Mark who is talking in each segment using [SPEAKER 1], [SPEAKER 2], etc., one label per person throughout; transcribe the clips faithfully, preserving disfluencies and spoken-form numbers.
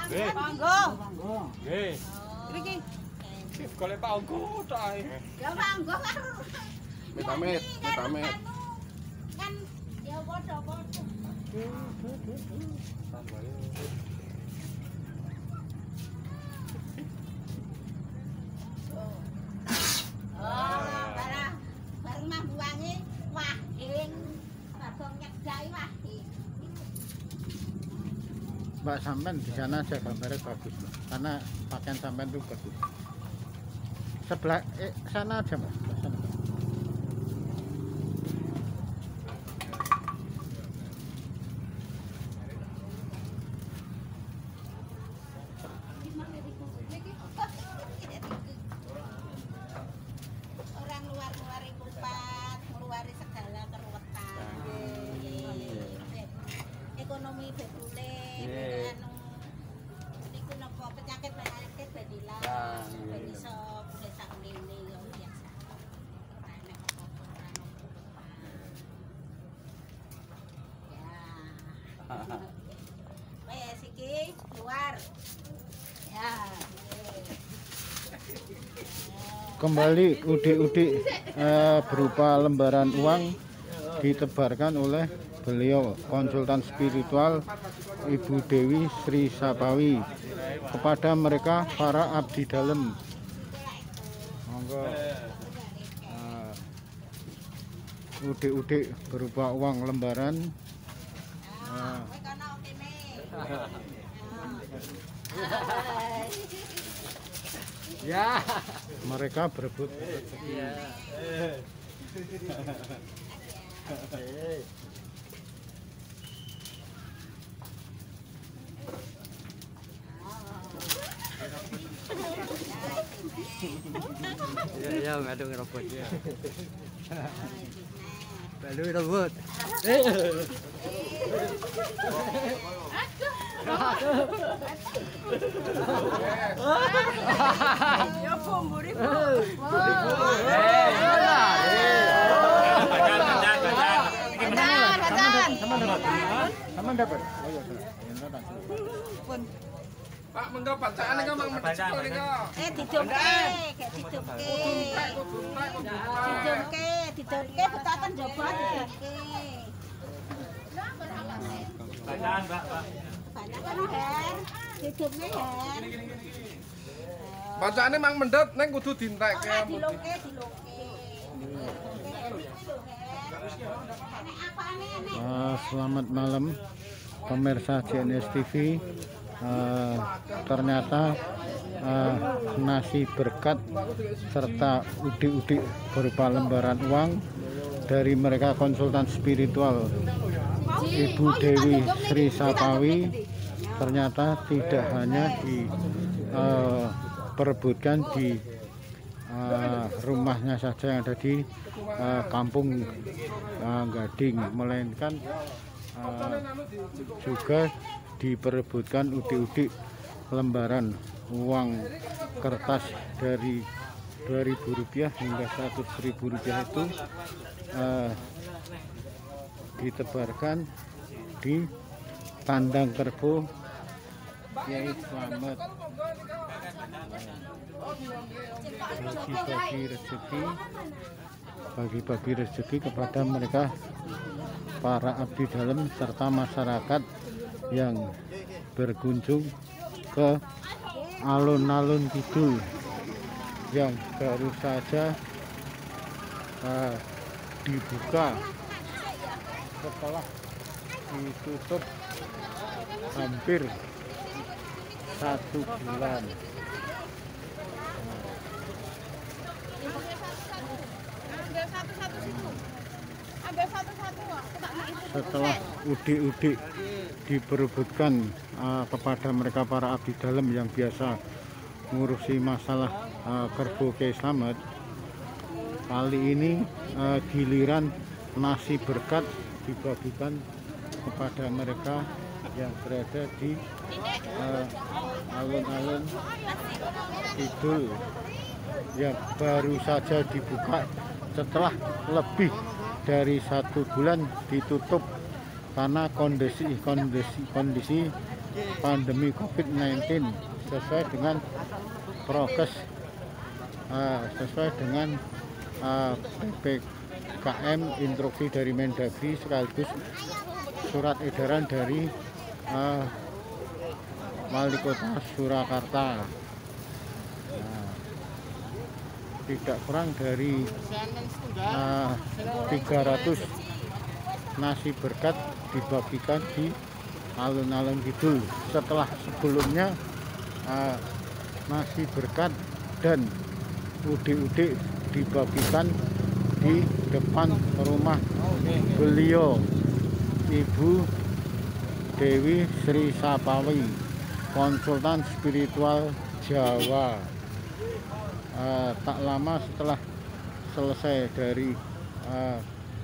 [SPEAKER 1] Monggo.
[SPEAKER 2] Nggih.
[SPEAKER 1] Iki.
[SPEAKER 2] Golek Pak Onggo tok ae.
[SPEAKER 1] Ya monggo karo.
[SPEAKER 3] Amit-amit, amit-amit.
[SPEAKER 1] Kan ya padha-padha. Oh, barang bareng mah buange wahing. Babong nyedai wahing.
[SPEAKER 4] Mbak sampean di sana aja gambarnya bagus, Mbak. Karena pakaian sampean itu bagus. Sebelah eh, sana aja, Mbak. Sana.
[SPEAKER 1] Orang luar-luar kupat, ngeluari segala keruwetan. Ekonomi bedule, anu niku napa penyakit-penyakit ben ilang, ben iso mulih sak mrene ya biasa. Ora enek apa-apa, ora ono apa-apa. Ya. Wes iki keluar. Ya.
[SPEAKER 4] Kembali udik-udik eh, berupa lembaran uang ditebarkan oleh beliau konsultan spiritual Ibu Dewi Sri Sapawi kepada mereka para abdi dalem. Monggo uh, udik-udik berupa uang lembaran. Uh,
[SPEAKER 2] Ya.
[SPEAKER 4] mereka berebut rezeki.
[SPEAKER 2] Ya. Ya, ya, ngadu ngerobot ya. Balu ngerobot. Eh.
[SPEAKER 1] Ya bomburi.
[SPEAKER 4] Sama dapat.
[SPEAKER 3] Pak, mengko bacaan niku mang medhek niku.
[SPEAKER 1] Eh didumke, gek didumke. Didumke, didumke betakan jaba didumke.
[SPEAKER 2] Bacaan, Mbak, Pak.
[SPEAKER 1] Banyak kan Her. Didumke Her.
[SPEAKER 3] Bacaane mang mendhet ning kudu dientekke.
[SPEAKER 1] Ora dilungke, dilungke. Nek apane nek?
[SPEAKER 4] Uh, selamat malam pemirsa J N S T V. Uh, ternyata uh, nasi berkat serta udik-udik berupa lembaran uang dari mereka konsultan spiritual Ibu Dewi Sri Sapawi ternyata tidak hanya diperebutkan uh, di uh, rumahnya saja yang ada di uh, kampung uh, Gading, melainkan uh, juga diperebutkan udik-udik lembaran uang kertas dari dua ribu rupiah hingga seratus ribu rupiah itu uh, ditebarkan di kandang kerbau Kiai Slamet. Bagi-bagi rezeki bagi-bagi rezeki kepada mereka para abdi dalem serta masyarakat yang berkunjung ke alun-alun kidul yang baru saja uh, dibuka setelah ditutup hampir satu bulan. Setelah udik-udik diperebutkan uh, kepada mereka para abdi dalem yang biasa ngurusi masalah uh, kerbau Kiai Slamet, kali ini uh, giliran nasi berkat dibagikan kepada mereka yang berada di alun-alun uh, kidul yang baru saja dibuka setelah lebih dari satu bulan ditutup karena kondisi kondisi kondisi pandemi covid sembilan belas sesuai dengan prokes, uh, sesuai dengan uh, P P K M instruksi dari Mendagri sekaligus surat edaran dari uh, Wali Kota Surakarta. Nah, tidak kurang dari uh, tiga ratus nasi berkat dibagikan di alun-alun kidul, setelah sebelumnya uh, nasi berkat dan udik-udik dibagikan di depan rumah beliau, Ibu Dewi Sri Sapawi, konsultan spiritual Jawa. Uh, tak lama setelah selesai dari uh,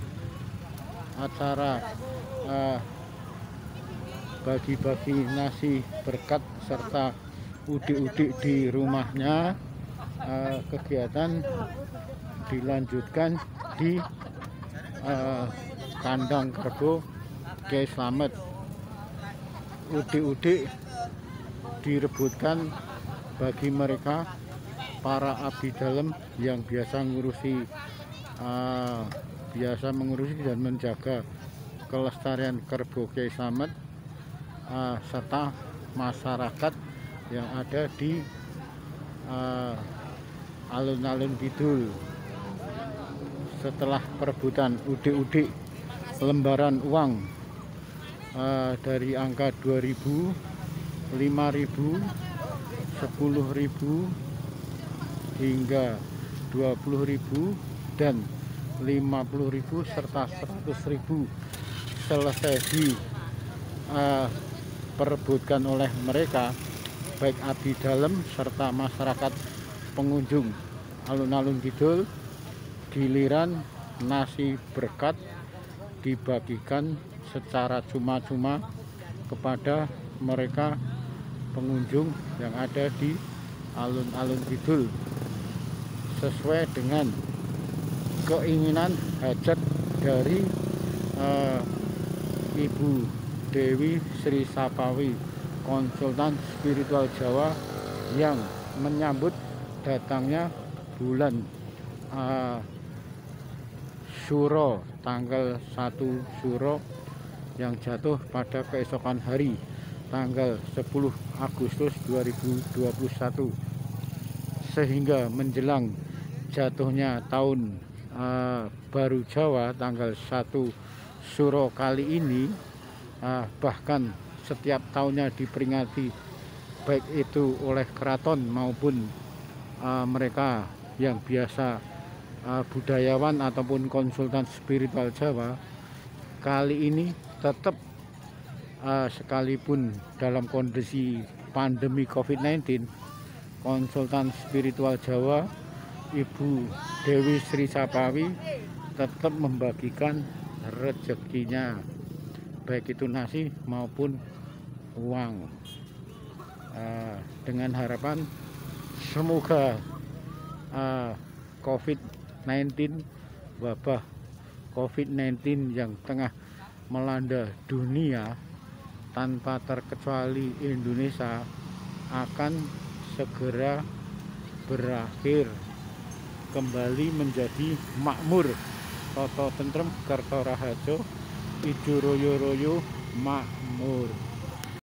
[SPEAKER 4] acara uh, bagi-bagi nasi berkat serta udik-udik di rumahnya, uh, kegiatan dilanjutkan di uh, kandang kerbau Kyai Slamet. Udik-udik direbutkan bagi mereka para abdi dalam yang biasa ngurusi uh, biasa mengurusi dan menjaga kelestarian kerbau Kyai Slamet, uh, serta masyarakat yang ada di alun-alun uh, kidul. Setelah perebutan udik-udik lembaran uang uh, dari angka dua ribu, lima ribu, sepuluh ribu hingga dua puluh ribu dan lima puluh ribu serta seratus ribu selesai di uh, perebutkan oleh mereka, baik abdi dalam serta masyarakat pengunjung alun-alun kidul. Giliran nasi berkat dibagikan secara cuma-cuma kepada mereka pengunjung yang ada di alun-alun kidul, sesuai dengan keinginan hajat dari uh, Ibu Dewi Sri Sapawi, konsultan spiritual Jawa, yang menyambut datangnya bulan uh, Suro, tanggal satu Suro yang jatuh pada keesokan hari tanggal sepuluh Agustus dua ribu dua puluh satu, sehingga menjelang jatuhnya tahun uh, baru Jawa tanggal satu Suro kali ini, uh, bahkan setiap tahunnya diperingati baik itu oleh keraton maupun uh, mereka yang biasa uh, budayawan ataupun konsultan spiritual Jawa. Kali ini tetap uh, sekalipun dalam kondisi pandemi covid sembilan belas, konsultan spiritual Jawa Ibu Dewi Sri Sapawi tetap membagikan rezekinya, baik itu nasi maupun uang, uh, dengan harapan semoga uh, covid sembilan belas, wabah covid sembilan belas yang tengah melanda dunia tanpa terkecuali Indonesia akan segera berakhir, kembali menjadi makmur, toto tentrem, kerto rahajo, ijo royo royo makmur.